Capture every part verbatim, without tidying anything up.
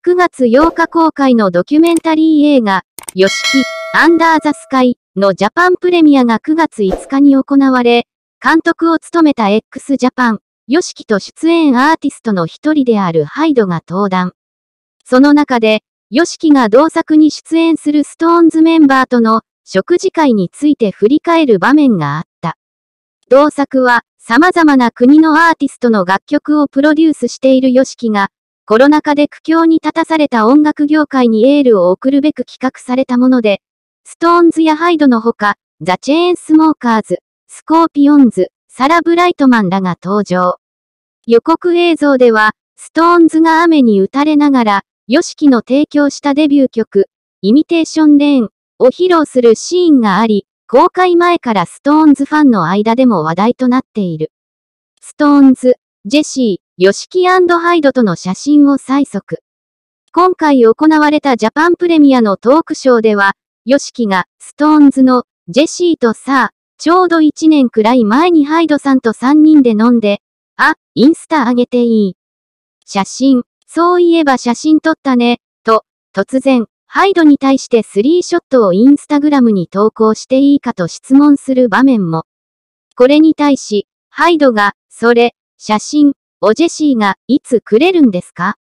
くがつようか公開のドキュメンタリー映画、ヨシキ、アンダーザスカイのジャパンプレミアがくがついつかに行われ、監督を務めた x ジャパン、ヨシキと出演アーティストの一人であるハイドが登壇。その中で、ヨシキが同作に出演するストーンズメンバーとの食事会について振り返る場面があった。同作は様々な国のアーティストの楽曲をプロデュースしているヨシキが、コロナ禍で苦境に立たされた音楽業界にエールを送るべく企画されたもので、ストーンズやハイドのほか、ザ・チェーンスモーカーズ、スコーピオンズ、サラ・ブライトマンらが登場。予告映像では、ストーンズが雨に打たれながら、ヨシキの提供したデビュー曲、イミテーション・レーンを披露するシーンがあり、公開前からストーンズファンの間でも話題となっている。ストーンズ、ジェシー、ヨシキ&ハイドとの写真を催促。今回行われたジャパンプレミアのトークショーでは、ヨシキがストーンズのジェシーとさあ、ちょうどいちねんくらい前にハイドさんとさんにんで飲んで、あ、インスタ上げていい。写真、そういえば写真撮ったね、と、突然、ハイドに対してスリーショットをインスタグラムに投稿していいかと質問する場面も。これに対し、ハイドが、それ、写真、をジェシーが、いつくれるんですかって、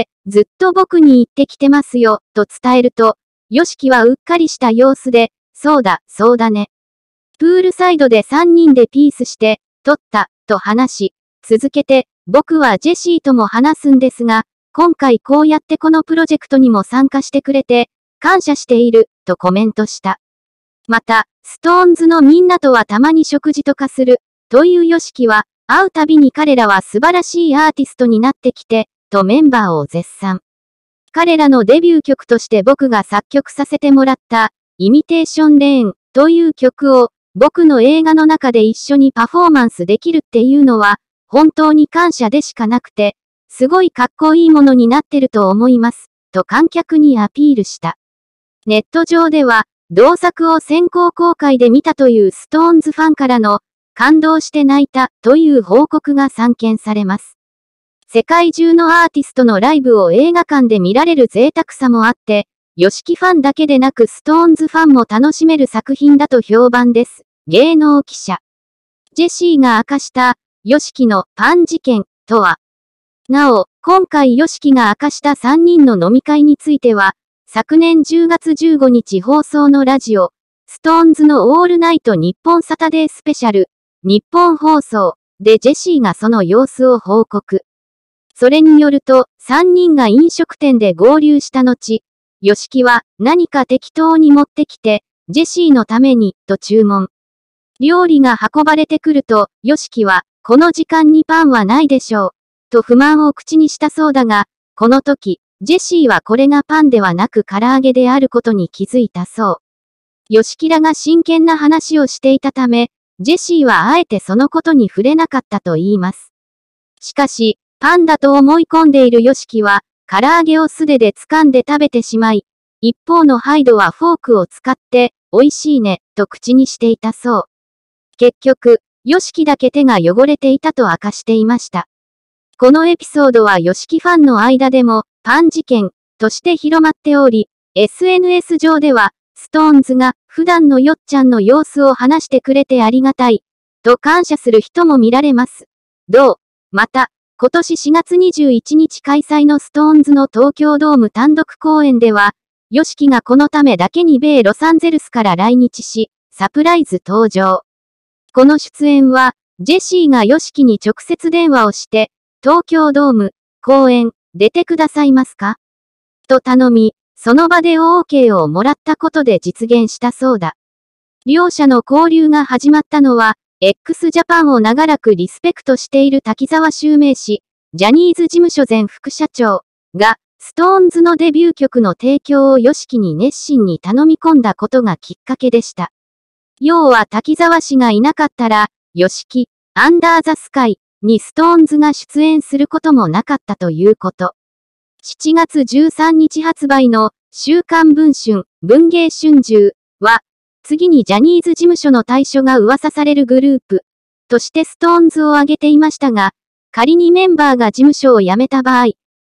ずっと僕に言ってきてますよ、と伝えると、ヨシキはうっかりした様子で、そうだ、そうだね。プールサイドでさんにんでピースして、撮った、と話し、続けて、僕はジェシーとも話すんですが、今回こうやってこのプロジェクトにも参加してくれて、感謝している、とコメントした。また、ストーンズのみんなとはたまに食事とかする、というヨシキは、会うたびに彼らは素晴らしいアーティストになってきて、とメンバーを絶賛。彼らのデビュー曲として僕が作曲させてもらった、イミテーション・レーン、という曲を、僕の映画の中で一緒にパフォーマンスできるっていうのは、本当に感謝でしかなくて、すごいかっこいいものになってると思います、と観客にアピールした。ネット上では、同作を先行公開で見たというストーンズファンからの、感動して泣いた、という報告が散見されます。世界中のアーティストのライブを映画館で見られる贅沢さもあって、ヨシキファンだけでなくストーンズファンも楽しめる作品だと評判です。芸能記者。ジェシーが明かした、ヨシキのパン事件とは。なお、今回ヨシキが明かしたさんにんの飲み会については、昨年じゅうがつじゅうごにち放送のラジオ、ストーンズのオールナイト日本サタデースペシャル、日本放送でジェシーがその様子を報告。それによると、さんにんが飲食店で合流した後、ヨシキは何か適当に持ってきて、ジェシーのために、と注文。料理が運ばれてくると、ヨシキは、この時間にパンはないでしょう、と不満を口にしたそうだが、この時、ジェシーはこれがパンではなく唐揚げであることに気づいたそう。ヨシキらが真剣な話をしていたため、ジェシーはあえてそのことに触れなかったと言います。しかし、パンだと思い込んでいるヨシキは、唐揚げを素手で掴んで食べてしまい、一方のハイドはフォークを使って、美味しいね、と口にしていたそう。結局、ヨシキだけ手が汚れていたと明かしていました。このエピソードはヨシキファンの間でも、パン事件、として広まっており、エスエヌエス 上では、ストーンズが普段のよっちゃんの様子を話してくれてありがたい、と感謝する人も見られます。どう？また、今年しがつにじゅういちにち開催のストーンズの東京ドーム単独公演では、ヨシキがこのためだけに米ロサンゼルスから来日し、サプライズ登場。この出演は、ジェシーがヨシキに直接電話をして、東京ドーム、公演、出てくださいますか？と頼み、その場で オーケー をもらったことで実現したそうだ。両者の交流が始まったのは、x ジャパンを長らくリスペクトしている滝沢秀明氏、ジャニーズ事務所前副社長が、ストーンズのデビュー曲の提供をヨシキに熱心に頼み込んだことがきっかけでした。要は滝沢氏がいなかったら、ヨシキ、アンダーザスカイにストーンズが出演することもなかったということ。しちがつじゅうさんにち発売の週刊文春、文藝春秋は、次にジャニーズ事務所の退所が噂されるグループとしてストーンズを挙げていましたが、仮にメンバーが事務所を辞めた場合、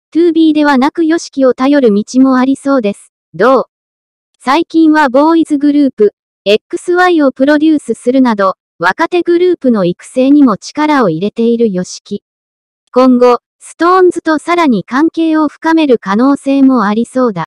トゥービー ではなく ヨシキ を頼る道もありそうです。どう？最近はボーイズグループ、エックスワイ をプロデュースするなど、若手グループの育成にも力を入れている ヨシキ。今後、ストーンズとさらに関係を深める可能性もありそうだ。